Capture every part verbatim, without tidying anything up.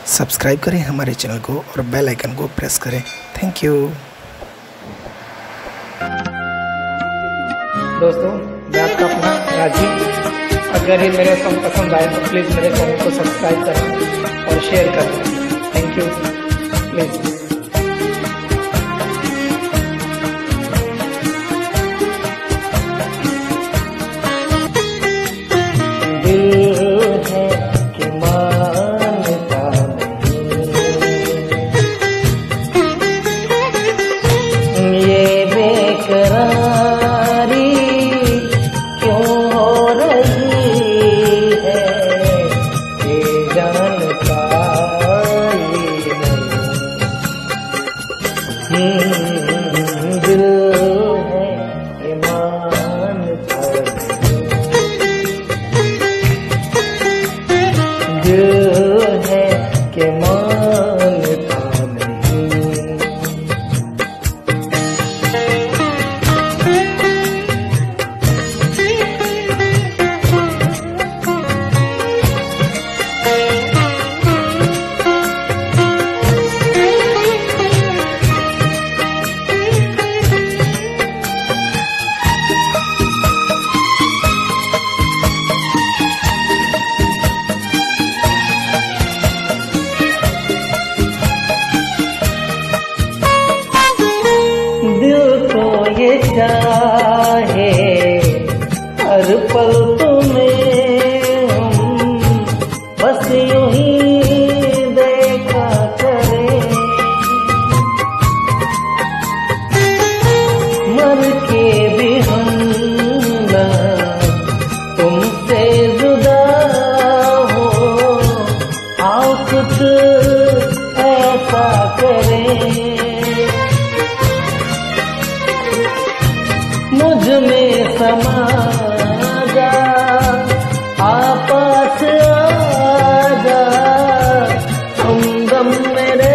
Subscribe करें हमारे channel को और बेल आइकन को प्रेस करें। Thank you. दोस्तों, मैं आपका अपना राजीव। अगर ये मेरे सॉन्ग पसंद आए तो प्लीज़ मेरे चैनल को सब्सक्राइब करें और शेयर करें। Thank you. प्लीज़। ये चाहे हर पल तुम्हें हम बस यूं ही देखा करें, मर के भी हम ना तुमसे जुदा हो, आओ कुछ ऐसा करें। मुझ में समा जा, आपस आजा, हमदम मेरे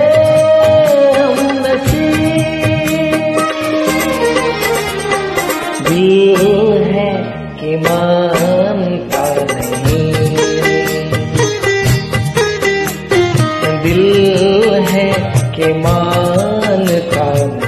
हमनसीब। दिल है कि मानता नहीं, दिल है कि मानता नहीं।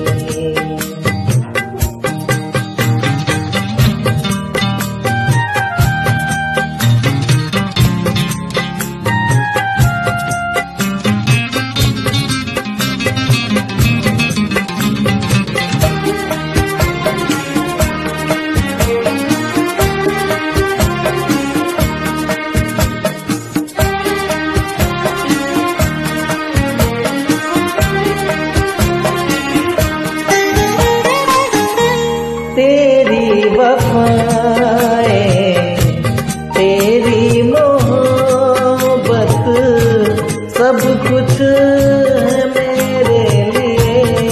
तेरी वफाएं, तेरी मोहब्बत, सब कुछ है मेरे लिए।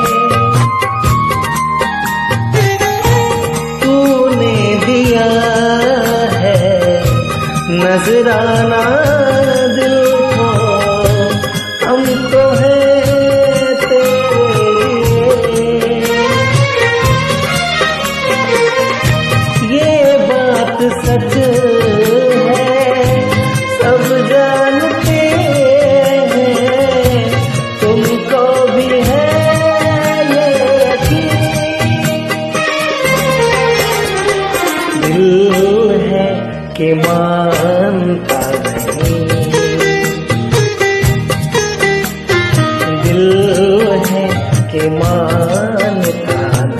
तूने दिया है नजराना दिल को, हम तो है सच है, सब जानते हैं, तुमको भी है ये यकीन। दिल है कि मानता नहीं, दिल है कि मानता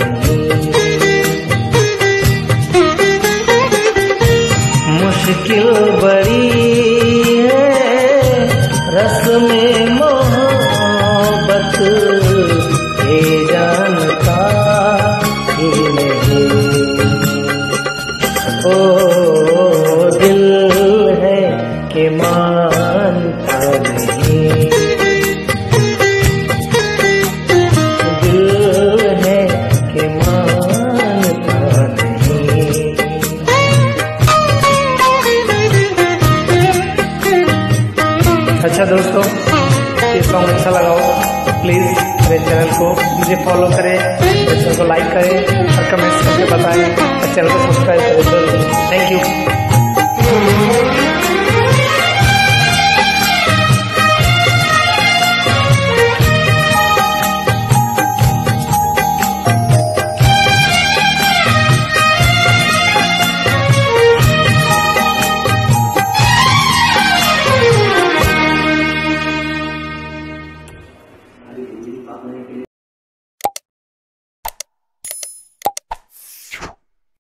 मुश्किल बड़ी है रस्म मोहब्बत, ये जानता ही नहीं। ओ दिल है कि मानता नहीं, दिल है कि मानता नहीं। अच्छा दोस्तों, ये सॉन्ग अच्छा लगा हो तो प्लीज़ मेरे चैनल को मुझे फॉलो करें, मेरे चैनल को लाइक करें और कमेंट्स करके बताएं और चैनल को सब्सक्राइब करें। Thank you. सुनने के लिए।